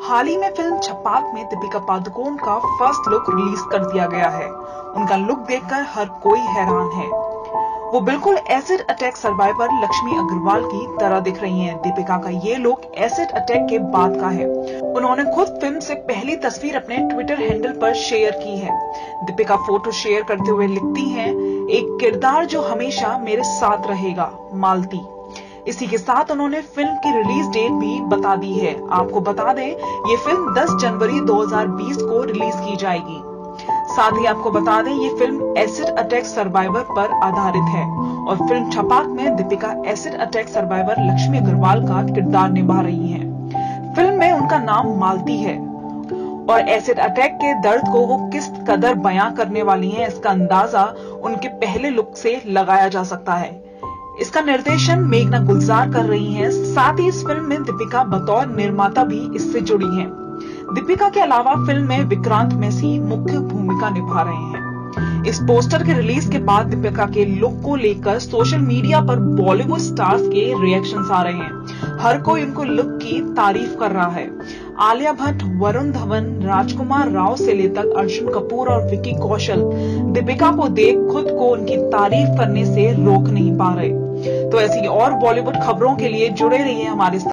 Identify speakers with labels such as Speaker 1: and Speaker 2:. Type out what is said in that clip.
Speaker 1: हाल ही में फिल्म छपाक में दीपिका पादुकोण का फर्स्ट लुक रिलीज कर दिया गया है। उनका लुक देखकर हर कोई हैरान है। वो बिल्कुल acid attack survivor Lakshmi Agarwal की तरह दिख रही हैं। दीपिका का ये लुक एसिड अटैक के बाद का है। उन्होंने खुद फिल्म से पहली तस्वीर अपने ट्विटर हैंडल पर शेयर की है। दीपिका फोटो शेयर करते हुए लिखती हैं, एक किरदार जो हमेशा मेरे साथ रहेगा, मालती। इसी के साथ उन्होंने फिल्म की रिलीज डेट भी बता दी है। आपको बता दें, ये फिल्म 10 जनवरी 2020 को रिलीज की जाएगी। साथ ही आपको बता दें, ये फिल्म एसिड अटैक सर्वाइवर पर आधारित है और फिल्म छपाक में Deepika acid attack survivor Lakshmi Agarwal का किरदार निभा रही हैं। फिल्म में उनका नाम मालती है और एसिड अटैक के दर्द को वो किस कदर बयां करने वाली हैं, इसका अंदाजा उनके पहले लुक से लगाया जा सकता है। इसका निर्देशन मेघना गुलजार कर रही हैं। साथ ही इस फिल्म में दीपिका बतौर निर्माता भी इससे जुड़ी हैं। दीपिका के अलावा फिल्म में विक्रांत मैसी मुख्य भूमिका निभा रहे हैं। इस पोस्टर के रिलीज के बाद दीपिका के लुक को लेकर सोशल मीडिया पर बॉलीवुड स्टार्स के रिएक्शंस आ रहे हैं। हर कोई उनको लुक की तारीफ कर रहा है। आलिया भट्ट, वरुण धवन, राजकुमार राव से लेकर अर्जुन कपूर और विकी कौशल दीपिका को देख खुद को उनकी तारीफ करने से रोक नहीं पा रहे। तो ऐसी और बॉलीवुड खबरों के लिए जुड़े रहिए हमारे साथ।